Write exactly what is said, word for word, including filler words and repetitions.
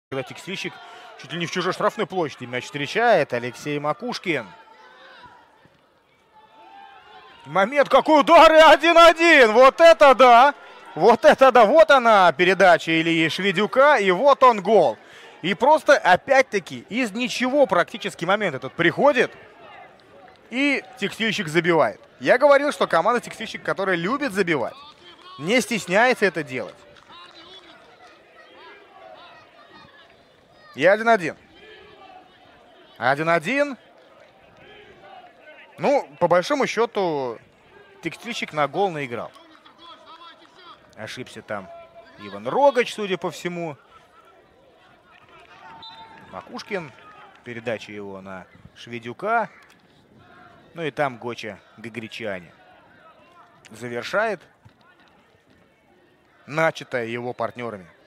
Когда текстильщик чуть ли не в чужой штрафной площади мяч встречает. Алексей Макушкин. Момент, какой удар, и один-один. Вот это да! Вот это да! Вот она передача Ильи Шведюка, и вот он гол. И просто опять-таки из ничего практически момент этот приходит, и текстильщик забивает. Я говорил, что команда текстильщик, которая любит забивать, не стесняется это делать. И один-один. один-один. Ну, по большому счету, текстильщик на гол наиграл. Ошибся там Иван Рогач, судя по всему. Макушкин. Передача его на Шведюка. Ну и там Гоча Гагричане завершает начатое его партнерами.